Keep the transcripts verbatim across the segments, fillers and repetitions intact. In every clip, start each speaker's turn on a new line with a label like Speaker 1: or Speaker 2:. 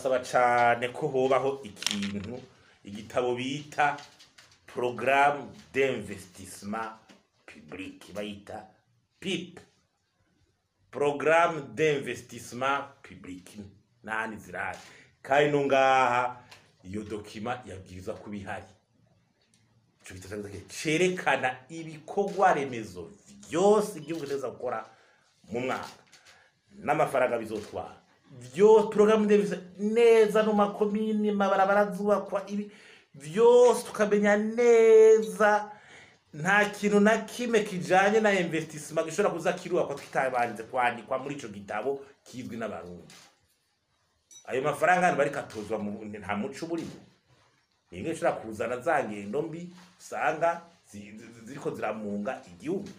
Speaker 1: turasaba cyane ko hobaho ikintu igitabo bita Programme d'investissement public bayita P I P, Programme d'investissement public nani zirari kandi no ngaha iyo dokima yabwirizwa kubihari. Cyo bitazaga cerekana ibikorwa remezo byose igihugu cyeza gukora mu mwaka n'amafaranga bizotwara byo programme d'investissement neza no makomini mabarabara zubakwa ibi byose tukamenya neza nta kintu na kimwe kijanye na investissement gishobora kuza kiruwa kwa twitabanze kwandikwa muri ico gitabo kizwi n'abarundi. Ayo mafaranga bari katozwa mu nta muco burimo ninge shira kuzana zangendo mbi usanga ziriko ziramunga igihugu.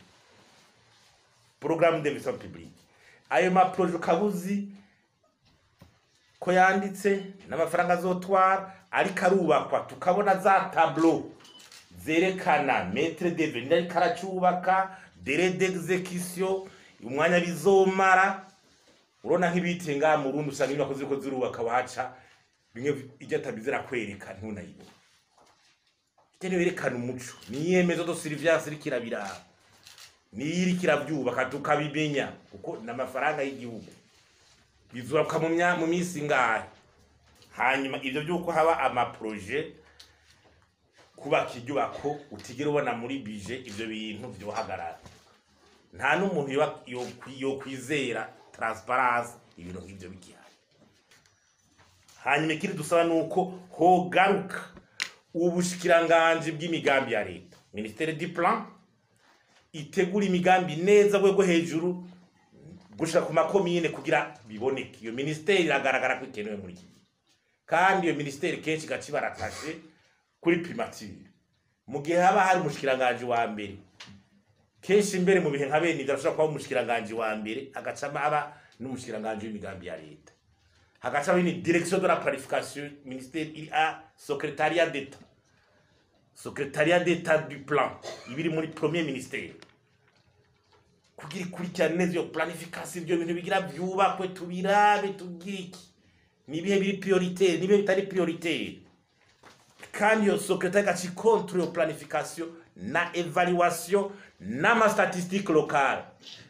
Speaker 1: Programme d'investissement public ayo ma projet kabuzi ko yanditse n'amafaranga azotwara ari karubakwa tukabona za tableau zerekana maître d'œuvre ari karacubaka délai d'exécution umwanya bizomara. Urona nk'ibiti nga mu Burundi usanga inyubako ziriko zirubaka waca bimwe ijya tabizira kwereka ntunayibo itene werekana umuco niyemezo do surveillance rikirabira niri kiravyubaka tukabimenya kuko n'amafaranga y'igihugu bizubaka mu mya mu misi ngahe. Hanyuma ivyo byuko haba ama projet kubaka inyubako utigera ubona muri budget ivyo bintu byohagarara nta n'umuntu yo yo kwizera transparence ibintu nk'ibyo bigihari. Hanyuma ikindi dusaba nuko hogaruka ubushikiranganje bw'imigambi ya leta Ministère du Plan itegura imigambi neza gwego hejuru gushika ku makomine kugira biboneke. Iyo ministère iragaragara ko ikenewe muri iki kandi iyo ministère kenshi gacibaratashe kuri primature mu gihe haba hari umushikiranganje wa mbere kenshi imbere mu bihe nka bene ndashaka kwa umushikiranganje wa mbere agacama aba n'umushikiranganje w'imigambi ya leta hagacama ni direction de la planification ministère il a secrétariat d'état secrétariat d'état du plan ibiri muri premier ministère kugira kurikirana neza yo planification byo bintu bigira byubakwe tubirabe tugiki nibihe biri priorité nibihe bitari priorité kandi yo secrétaire gachi contre yo planification na évaluation na ma statistique locale